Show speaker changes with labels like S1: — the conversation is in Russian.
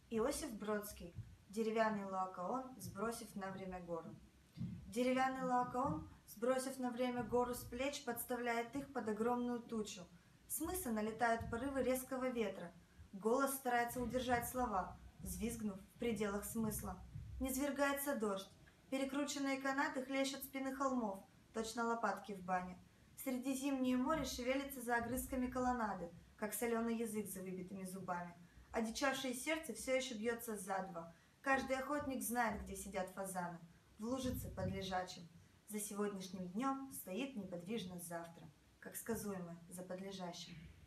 S1: Иосиф Бродский. Деревянный Лаокоон, сбросив на время гору. Деревянный Лаокоон, сбросив на время гору с плеч, подставляет их под огромную тучу. С мыса налетают порывы резкого ветра. Голос старается удержать слова, взвизгнув в пределах смысла. Низвергается дождь. Перекрученные канаты хлещут спины холмов, точно лопатки в бане. Средиземное море шевелится за огрызками колоннады, как соленый язык за выбитыми зубами. Одичавшее сердце все еще бьется за два. Каждый охотник знает, где сидят фазаны. В лужице под лежачим. За сегодняшним днем стоит неподвижно завтра, как сказуемое за подлежащим.